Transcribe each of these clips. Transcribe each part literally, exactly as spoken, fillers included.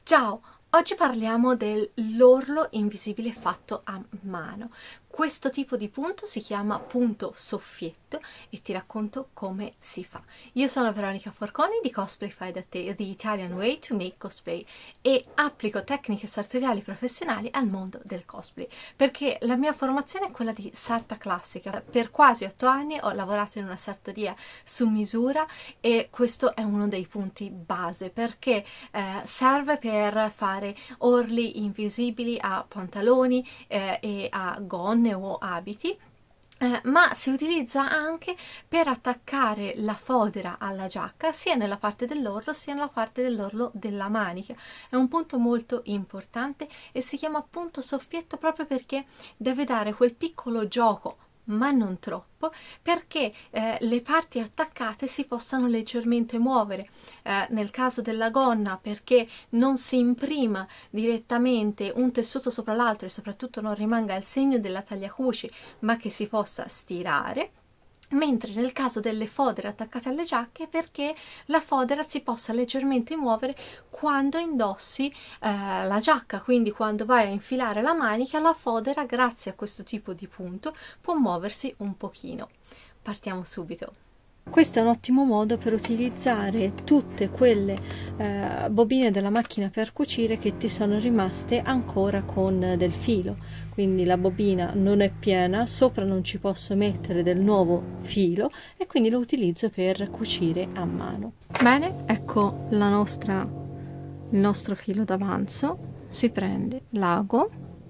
Ciao! Oggi parliamo dell'orlo invisibile fatto a mano. Questo tipo di punto si chiama punto soffietto e ti racconto come si fa. Io sono Veronica Forconi di Cosplay Fai da Te, The Italian Way to Make Cosplay, e applico tecniche sartoriali professionali al mondo del cosplay, perché la mia formazione è quella di sarta classica. Per quasi otto anni ho lavorato in una sartoria su misura e questo è uno dei punti base, perché eh, serve per fare orli invisibili a pantaloni eh, e a gonne o abiti, eh, ma si utilizza anche per attaccare la fodera alla giacca sia nella parte dell'orlo sia nella parte dell'orlo della manica. È un punto molto importante e si chiama punto soffietto proprio perché deve dare quel piccolo gioco, ma non troppo, perché eh, le parti attaccate si possano leggermente muovere. Eh, nel caso della gonna, perché non si imprima direttamente un tessuto sopra l'altro e soprattutto non rimanga il segno della tagliacuci, ma che si possa stirare. Mentre nel caso delle fodere attaccate alle giacche, perché la fodera si possa leggermente muovere quando indossi eh, la giacca, quindi quando vai a infilare la manica, la fodera, grazie a questo tipo di punto, può muoversi un pochino. Partiamo subito. Questo è un ottimo modo per utilizzare tutte quelle eh, bobine della macchina per cucire che ti sono rimaste ancora con del filo, quindi la bobina non è piena, sopra non ci posso mettere del nuovo filo e quindi lo utilizzo per cucire a mano. Bene, ecco la nostra, il nostro filo d'avanzo. Si prende l'ago,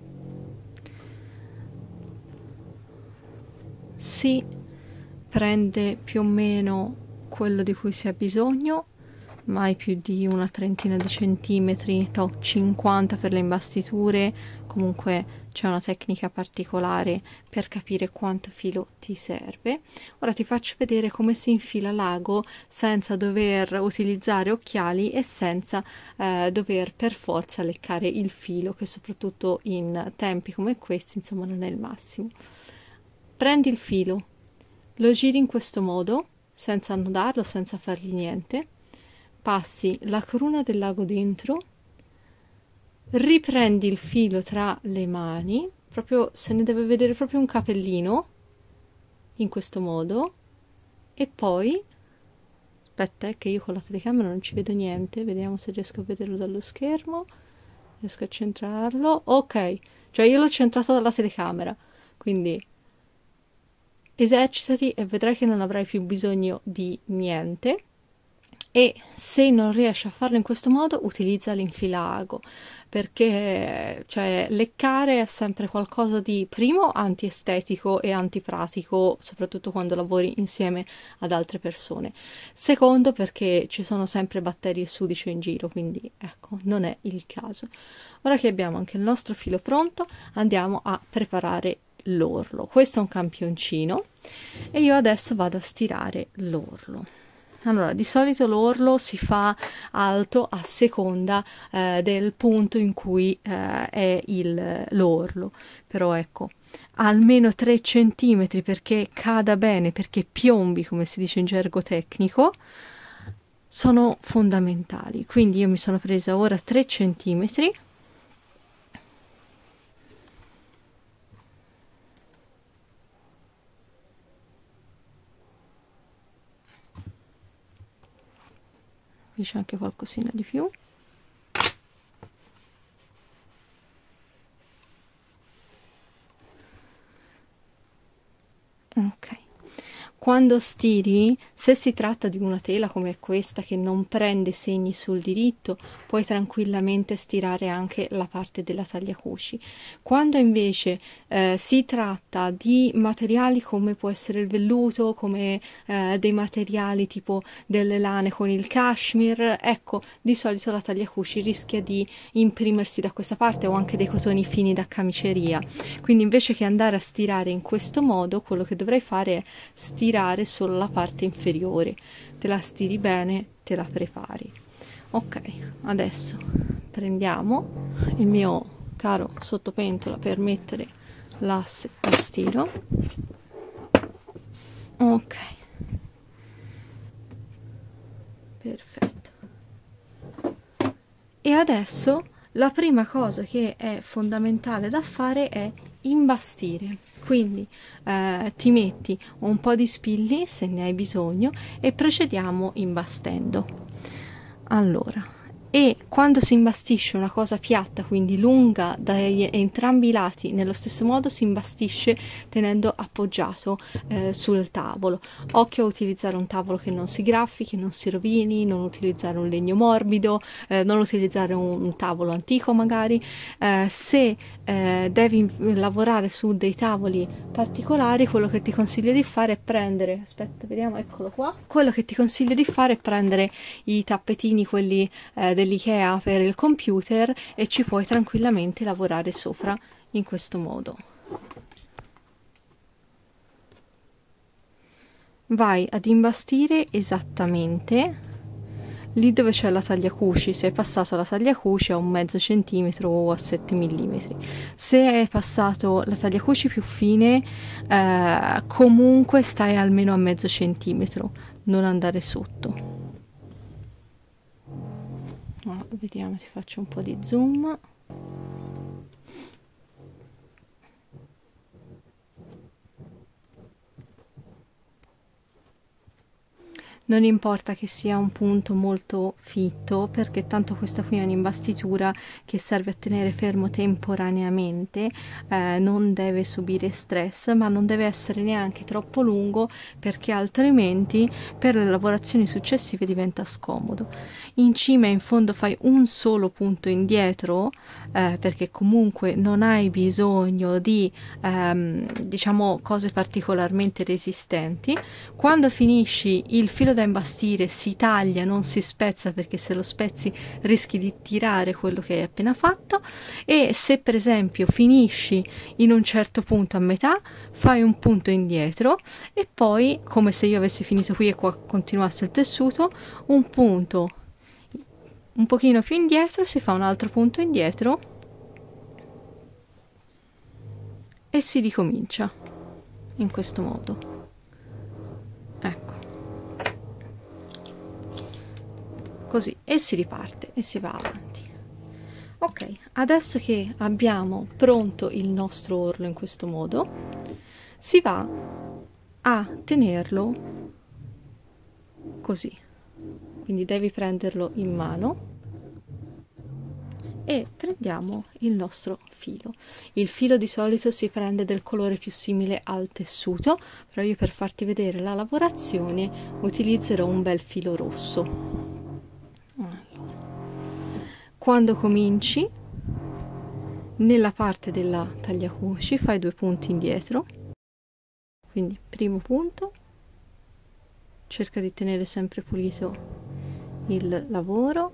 si prende più o meno quello di cui si ha bisogno, mai più di una trentina di centimetri, to, cinquanta per le imbastiture. Comunque c'è una tecnica particolare per capire quanto filo ti serve. Ora ti faccio vedere come si infila l'ago senza dover utilizzare occhiali e senza eh, dover per forza leccare il filo, che soprattutto in tempi come questi insomma non è il massimo. Prendi il filo, lo giri in questo modo, senza annodarlo, senza fargli niente, passi la cruna dell'ago dentro, riprendi il filo tra le mani, proprio se ne deve vedere proprio un capellino, in questo modo, e poi, aspetta eh, che io con la telecamera non ci vedo niente, vediamo se riesco a vederlo dallo schermo, riesco a centrarlo, ok, cioè io l'ho centrato dalla telecamera, quindi esercitati e vedrai che non avrai più bisogno di niente. E se non riesci a farlo in questo modo, utilizza l'infilago, perché cioè, leccare è sempre qualcosa di, primo, antiestetico e antipratico, soprattutto quando lavori insieme ad altre persone. Secondo, perché ci sono sempre batteri e sudici in giro, quindi ecco, non è il caso. Ora che abbiamo anche il nostro filo pronto, andiamo a preparare l'orlo. Questo è un campioncino e io adesso vado a stirare l'orlo. Allora, di solito l'orlo si fa alto a seconda eh, del punto in cui eh, è l'orlo, però ecco, almeno tre centimetri perché cada bene, perché piombi, come si dice in gergo tecnico, sono fondamentali. Quindi io mi sono presa ora tre centimetri. Qui c'è anche qualcosina di più. Ok. Quando stiri, se si tratta di una tela come questa che non prende segni sul diritto, puoi tranquillamente stirare anche la parte della tagliacuci. Quando invece eh, si tratta di materiali come può essere il velluto, come eh, dei materiali tipo delle lane con il cashmere, ecco, di solito la tagliacuci rischia di imprimersi da questa parte, o anche dei cotoni fini da camiceria. Quindi invece che andare a stirare in questo modo, quello che dovrai fare è stirare solo la parte inferiore, te la stiri bene, te la prepari. Ok, adesso prendiamo il mio caro sottopentola per mettere l'asse a stiro. Ok, perfetto. E adesso la prima cosa che è fondamentale da fare è imbastire. Quindi eh, ti metti un po' di spilli se ne hai bisogno e procediamo imbastendo. Allora, e quando si imbastisce una cosa piatta, quindi lunga da entrambi i lati, nello stesso modo si imbastisce tenendo appoggiato eh, sul tavolo. Occhio a utilizzare un tavolo che non si graffi, che non si rovini, non utilizzare un legno morbido, eh, non utilizzare un, un tavolo antico magari. Eh, se eh, devi lavorare su dei tavoli particolari, quello che ti consiglio di fare è prendere, aspetta, vediamo, eccolo qua, quello che ti consiglio di fare è prendere i tappetini, quelli eh, dell'IKEA per il computer, e ci puoi tranquillamente lavorare sopra in questo modo. Vai ad imbastire esattamente lì dove c'è la tagliacuci. Se è passata la tagliacuci a un mezzo centimetro o a sette millimetri, se è passato la tagliacuci più fine eh, comunque stai almeno a mezzo centimetro, non andare sotto. Ah, vediamo, ti faccio un po' di zoom. Non importa che sia un punto molto fitto, perché tanto questa qui è un'imbastitura che serve a tenere fermo temporaneamente, eh, non deve subire stress, ma non deve essere neanche troppo lungo, perché altrimenti per le lavorazioni successive diventa scomodo. In cima e in fondo fai un solo punto indietro, eh, perché comunque non hai bisogno di ehm, diciamo cose particolarmente resistenti. Quando finisci, il filo da imbastire si taglia, non si spezza, perché se lo spezzi rischi di tirare quello che hai appena fatto. E se per esempio finisci in un certo punto a metà, fai un punto indietro e poi, come se io avessi finito qui e qua continuasse il tessuto, un punto un pochino più indietro, si fa un altro punto indietro e si ricomincia in questo modo. Ecco, così, e si riparte e si va avanti. Ok, adesso che abbiamo pronto il nostro orlo in questo modo, si va a tenerlo così. Quindi devi prenderlo in mano e prendiamo il nostro filo. Il filo di solito si prende del colore più simile al tessuto, però io per farti vedere la lavorazione utilizzerò un bel filo rosso. Allora, quando cominci nella parte della tagliacuci fai due punti indietro, quindi primo punto, cerca di tenere sempre pulito il lavoro,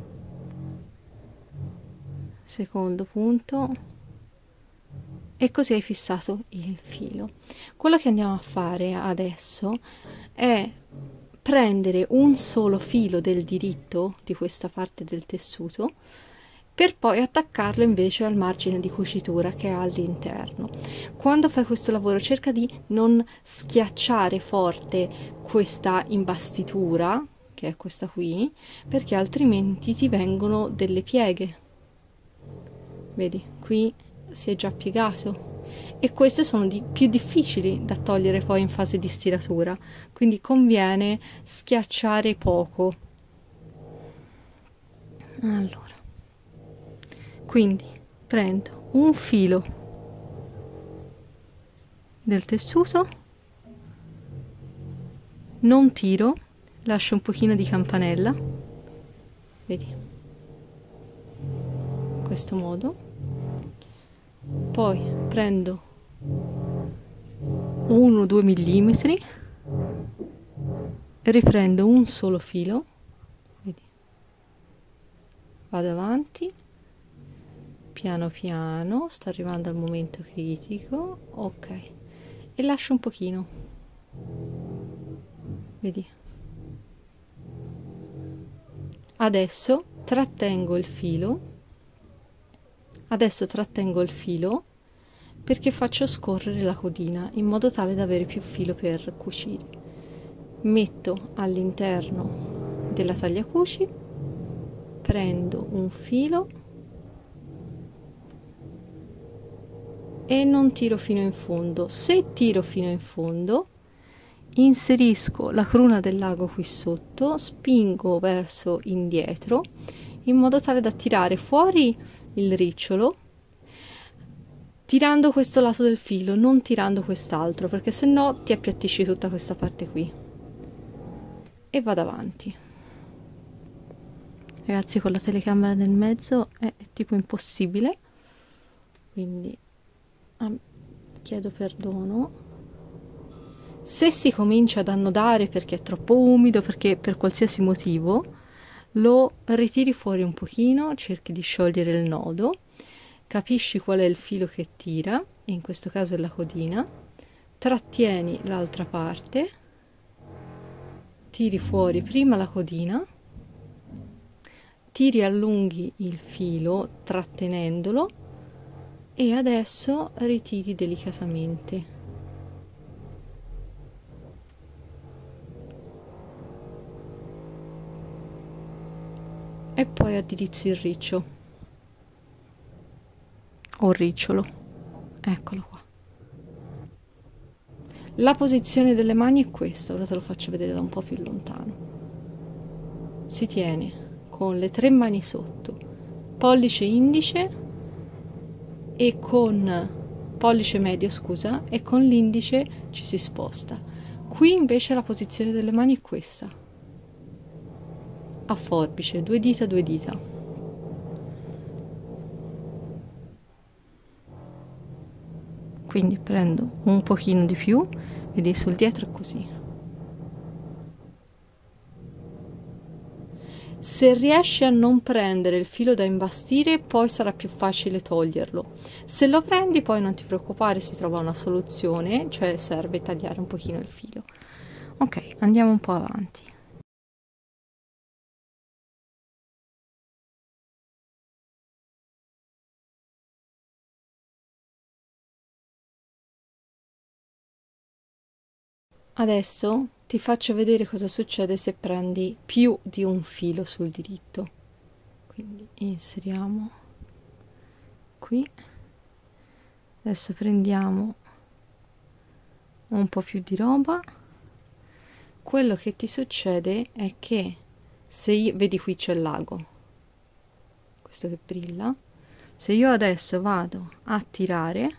secondo punto, e così hai fissato il filo. Quello che andiamo a fare adesso è prendere un solo filo del diritto di questa parte del tessuto per poi attaccarlo invece al margine di cucitura che è all'interno. Quando fai questo lavoro cerca di non schiacciare forte questa imbastitura, che è questa qui, perché altrimenti ti vengono delle pieghe. Vedi, qui si è già piegato, e queste sono di, più difficili da togliere poi in fase di stiratura, quindi conviene schiacciare poco. Allora, quindi prendo un filo del tessuto, non tiro, lascio un pochino di campanella, vedi, in questo modo. Poi prendo uno o due millimetri, riprendo un solo filo, vedi, vado avanti piano piano, sto arrivando al momento critico, ok, e lascio un pochino, vedi. Adesso trattengo il filo, adesso trattengo il filo perché faccio scorrere la codina in modo tale da avere più filo per cucire. Metto all'interno della tagliacuci prendo un filo e non tiro fino in fondo. Se tiro fino in fondo, inserisco la cruna del lago qui sotto, spingo verso indietro in modo tale da tirare fuori il ricciolo, tirando questo lato del filo, non tirando quest'altro, perché se no ti appiattisci tutta questa parte qui. E vado avanti. Ragazzi, con la telecamera nel mezzo è tipo impossibile, quindi ah, chiedo perdono. Se si comincia ad annodare perché è troppo umido, perché per qualsiasi motivo, lo ritiri fuori un pochino, cerchi di sciogliere il nodo, capisci qual è il filo che tira, e in questo caso è la codina, trattieni l'altra parte, tiri fuori prima la codina, tiri allunghi il filo trattenendolo e adesso ritiri delicatamente. E poi addirizzi il riccio o ricciolo, eccolo qua. La posizione delle mani è questa, ora te lo faccio vedere da un po' più lontano. Si tiene con le tre mani sotto, pollice indice e con pollice medio, scusa, e con l'indice ci si sposta. Qui invece la posizione delle mani è questa, a forbice, due dita, due dita. Quindi prendo un pochino di più, vedi sul dietro è così. Se riesci a non prendere il filo da imbastire, poi sarà più facile toglierlo. Se lo prendi, poi non ti preoccupare, si trova una soluzione, cioè serve tagliare un pochino il filo. Ok, andiamo un po' avanti. Adesso ti faccio vedere cosa succede se prendi più di un filo sul diritto. Quindi inseriamo qui, adesso prendiamo un po' più di roba. Quello che ti succede è che se io, vedi qui c'è il lago, questo che brilla, se io adesso vado a tirare,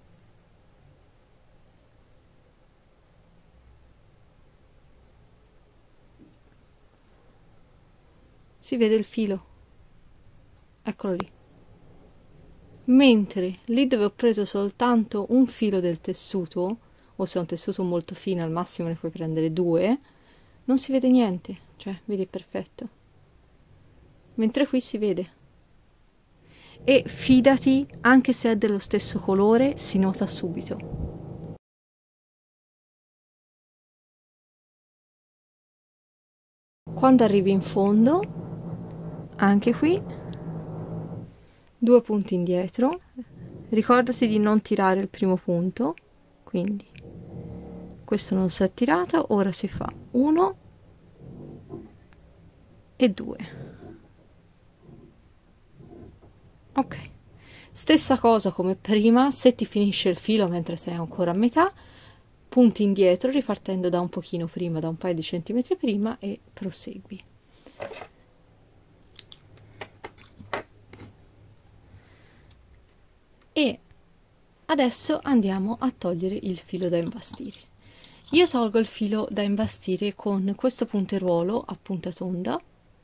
si vede il filo, eccolo lì, mentre lì dove ho preso soltanto un filo del tessuto, o se è un tessuto molto fine al massimo ne puoi prendere due, non si vede niente, cioè vedi, è perfetto, mentre qui si vede. E fidati, anche se è dello stesso colore, si nota subito. Quando arrivi in fondo, anche qui due punti indietro, ricordati di non tirare il primo punto, quindi questo non si è tirato, ora si fa uno e due. Ok, stessa cosa come prima, se ti finisce il filo mentre sei ancora a metà, punti indietro ripartendo da un pochino prima, da un paio di centimetri prima, e prosegui. E adesso andiamo a togliere il filo da imbastire. Io tolgo il filo da imbastire con questo punteruolo a punta tonda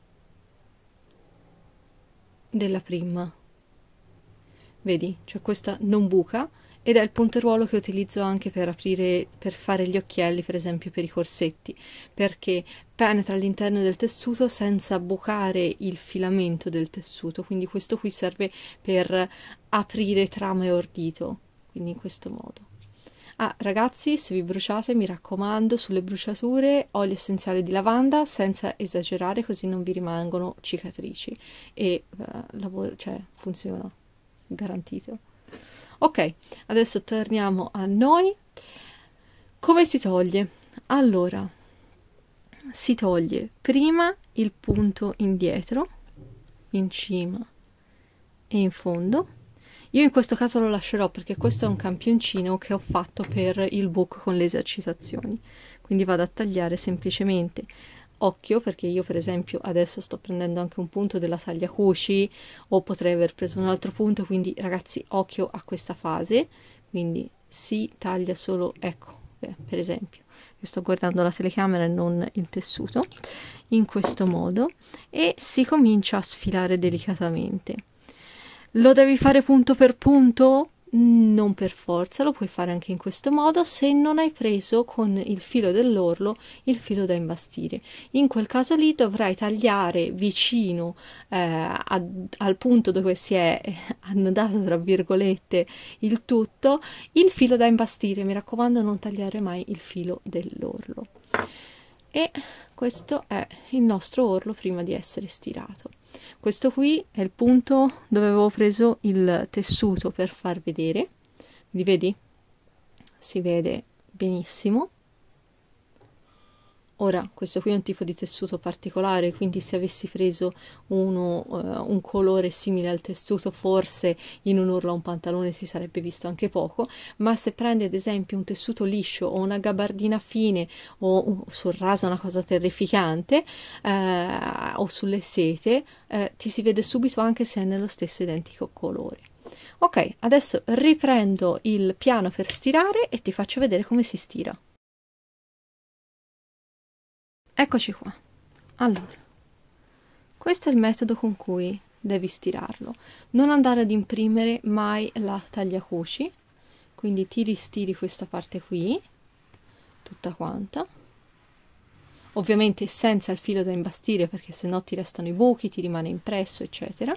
della prima, vedi, c'è questa non buca, ed è il punteruolo che utilizzo anche per aprire, per fare gli occhielli, per esempio per i corsetti, perché penetra all'interno del tessuto senza bucare il filamento del tessuto, quindi questo qui serve per aprire trama e ordito, quindi in questo modo. Ah, ragazzi, se vi bruciate, mi raccomando, sulle bruciature olio essenziale di lavanda, senza esagerare, così non vi rimangono cicatrici, e uh, lavoro, cioè funziona, garantito. Ok, adesso torniamo a noi. Come si toglie? Allora, si toglie prima il punto indietro, in cima e in fondo. Io in questo caso lo lascerò perché questo è un campioncino che ho fatto per il book con le esercitazioni, quindi vado a tagliare semplicemente. Occhio, perché io per esempio adesso sto prendendo anche un punto della taglia cuci, o potrei aver preso un altro punto, quindi ragazzi occhio a questa fase, quindi si taglia solo, ecco, beh, per esempio io sto guardando la telecamera e non il tessuto, in questo modo, e si comincia a sfilare delicatamente. Lo devi fare punto per punto? Non per forza, lo puoi fare anche in questo modo se non hai preso con il filo dell'orlo il filo da imbastire. In quel caso lì dovrai tagliare vicino eh, a, al punto dove si è annodato tra virgolette il tutto il filo da imbastire. Mi raccomando, non tagliare mai il filo dell'orlo. E questo è il nostro orlo prima di essere stirato. Questo qui è il punto dove avevo preso il tessuto per far vedere, quindi vedi? Si vede benissimo. Ora, questo qui è un tipo di tessuto particolare, quindi se avessi preso uno, uh, un colore simile al tessuto, forse in un orlo o un pantalone si sarebbe visto anche poco, ma se prendi ad esempio un tessuto liscio o una gabardina fine o uh, sul raso una cosa terrificante, uh, o sulle sete, uh, ti si vede subito anche se è nello stesso identico colore. Ok, adesso riprendo il piano per stirare e ti faccio vedere come si stira. Eccoci qua. Allora, questo è il metodo con cui devi stirarlo. Non andare ad imprimere mai la tagliacuci, quindi ti ristiri questa parte qui, tutta quanta, ovviamente senza il filo da imbastire perché sennò ti restano i buchi, ti rimane impresso, eccetera.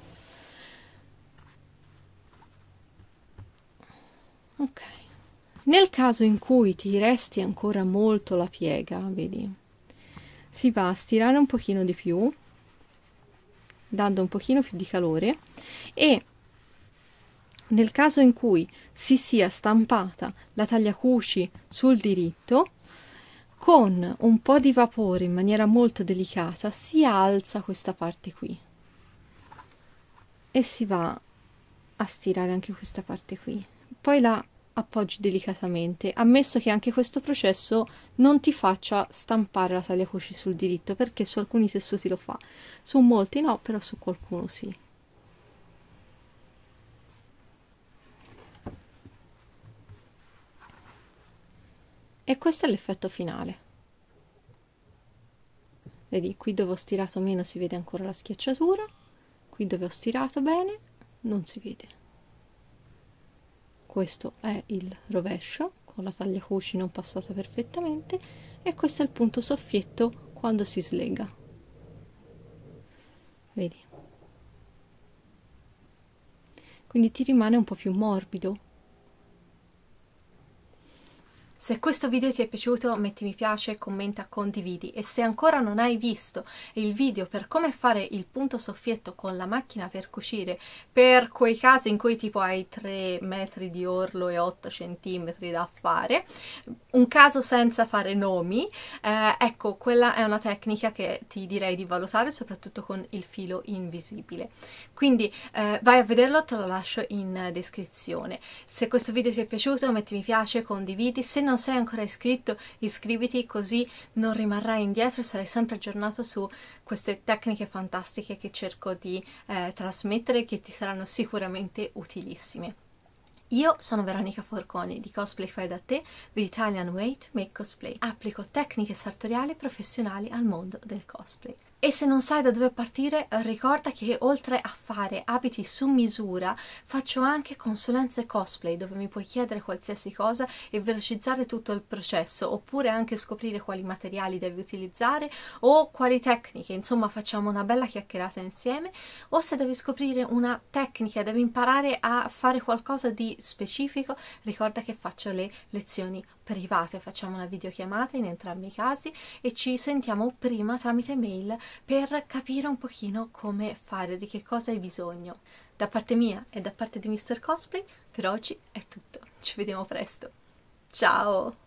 Ok. Nel caso in cui ti resti ancora molto la piega, vedi, si va a stirare un pochino di più, dando un pochino più di calore, e nel caso in cui si sia stampata la tagliacuci sul diritto, con un po' di vapore in maniera molto delicata si alza questa parte qui e si va a stirare anche questa parte qui, poi la appoggi delicatamente, ammesso che anche questo processo non ti faccia stampare la tagliacuci sul diritto, perché su alcuni tessuti lo fa, su molti no, però su qualcuno sì. E questo è l'effetto finale. Vedi, qui dove ho stirato meno si vede ancora la schiacciatura, qui dove ho stirato bene non si vede. Questo è il rovescio con la tagliacuci non passata perfettamente, e questo è il punto soffietto quando si slega. Vedi? Quindi ti rimane un po' più morbido. Se questo video ti è piaciuto metti mi piace, commenta, condividi, e se ancora non hai visto il video per come fare il punto soffietto con la macchina per cucire, per quei casi in cui tipo hai tre metri di orlo e otto centimetri da fare, un caso senza fare nomi, eh, ecco, quella è una tecnica che ti direi di valutare, soprattutto con il filo invisibile. Quindi eh, vai a vederlo, te lo lascio in descrizione. Se questo video ti è piaciuto metti mi piace, condividi, se non non sei ancora iscritto iscriviti, così non rimarrai indietro e sarai sempre aggiornato su queste tecniche fantastiche che cerco di eh, trasmettere e che ti saranno sicuramente utilissime. Io sono Veronica Forconi di Cosplay Fai da Te, The Italian Way to Make Cosplay. Applico tecniche sartoriali professionali al mondo del cosplay. E se non sai da dove partire, ricorda che oltre a fare abiti su misura, faccio anche consulenze cosplay, dove mi puoi chiedere qualsiasi cosa e velocizzare tutto il processo, oppure anche scoprire quali materiali devi utilizzare o quali tecniche. Insomma, facciamo una bella chiacchierata insieme. O se devi scoprire una tecnica, devi imparare a fare qualcosa di specifico, ricorda che faccio le lezioni private, facciamo una videochiamata in entrambi i casi e ci sentiamo prima tramite mail per capire un pochino come fare, di che cosa hai bisogno. Da parte mia e da parte di mister Cosplay per oggi è tutto, ci vediamo presto, ciao!